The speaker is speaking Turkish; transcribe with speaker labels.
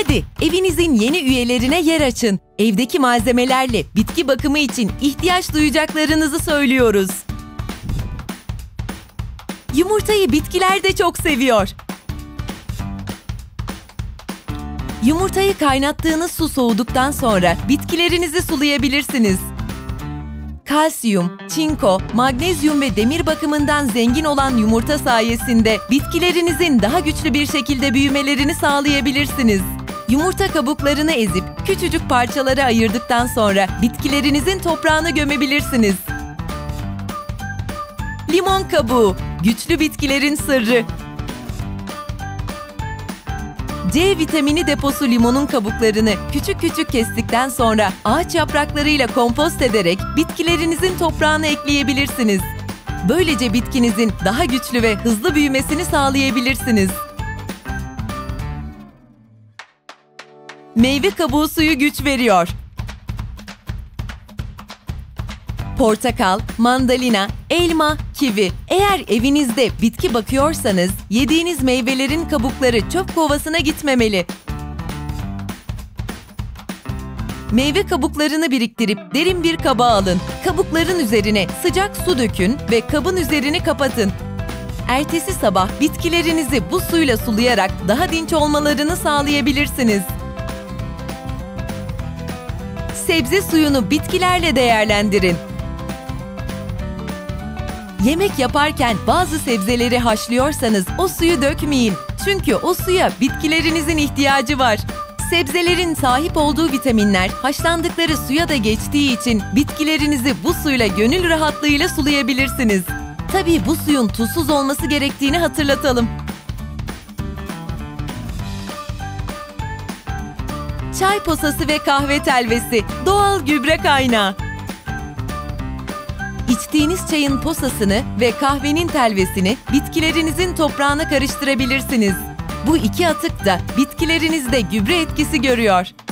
Speaker 1: Hadi evinizin yeni üyelerine yer açın. Evdeki malzemelerle bitki bakımı için ihtiyaç duyacaklarınızı söylüyoruz. Yumurtayı bitkiler de çok seviyor. Yumurtayı kaynattığınız su soğuduktan sonra bitkilerinizi sulayabilirsiniz. Kalsiyum, çinko, magnezyum ve demir bakımından zengin olan yumurta sayesinde bitkilerinizin daha güçlü bir şekilde büyümelerini sağlayabilirsiniz. Yumurta kabuklarını ezip küçücük parçalara ayırdıktan sonra bitkilerinizin toprağına gömebilirsiniz. Limon kabuğu, güçlü bitkilerin sırrı. C vitamini deposu limonun kabuklarını küçük küçük kestikten sonra ağaç yapraklarıyla kompost ederek bitkilerinizin toprağına ekleyebilirsiniz. Böylece bitkinizin daha güçlü ve hızlı büyümesini sağlayabilirsiniz. Meyve kabuğu suyu güç veriyor. Portakal, mandalina, elma, kivi. Eğer evinizde bitki bakıyorsanız yediğiniz meyvelerin kabukları çöp kovasına gitmemeli. Meyve kabuklarını biriktirip derin bir kaba alın. Kabukların üzerine sıcak su dökün ve kabın üzerini kapatın. Ertesi sabah bitkilerinizi bu suyla sulayarak daha dinç olmalarını sağlayabilirsiniz. Sebze suyunu bitkilerle değerlendirin. Yemek yaparken bazı sebzeleri haşlıyorsanız o suyu dökmeyin. Çünkü o suya bitkilerinizin ihtiyacı var. Sebzelerin sahip olduğu vitaminler haşlandıkları suya da geçtiği için bitkilerinizi bu suyla gönül rahatlığıyla sulayabilirsiniz. Tabii bu suyun tuzsuz olması gerektiğini hatırlatalım. Çay posası ve kahve telvesi, doğal gübre kaynağı. İçtiğiniz çayın posasını ve kahvenin telvesini bitkilerinizin toprağına karıştırabilirsiniz. Bu iki atık da bitkilerinizde gübre etkisi görüyor.